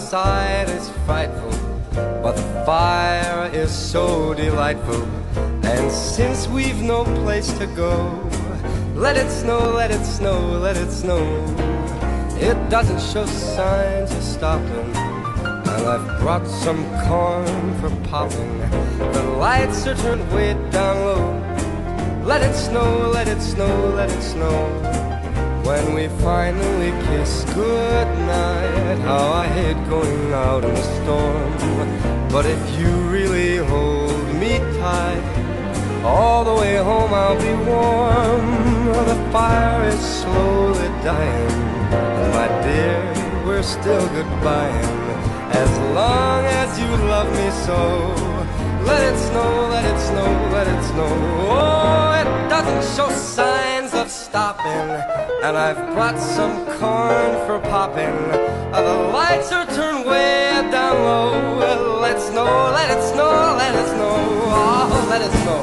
outside is frightful, but the fire is so delightful. And since we've no place to go, let it snow, let it snow, let it snow. It doesn't show signs of stopping, and I've brought some corn for popping. The lights are turned way down low. Let it snow, let it snow, let it snow. When we finally kiss goodnight, how I hate going out in the storm. But if you really hold me tight, all the way home I'll be warm. The fire is slowly dying, and my dear, we're still goodbying. As long as you love me so, let it snow, let it snow, let it snow. Oh, it doesn't show signs of stopping, and I've brought some corn for popping. The lights are turned way down low. Let it snow, let it snow, let it snow. Oh, let it snow.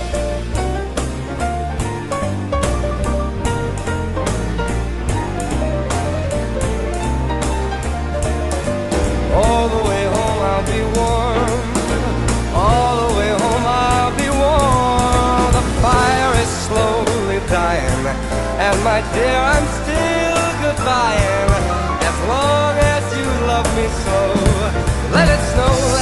All the way home I'll be warm. All the way home I'll be warm. The fire is slowly dying, and my dear, I'm still goodbying. As long as you love me so, let it snow.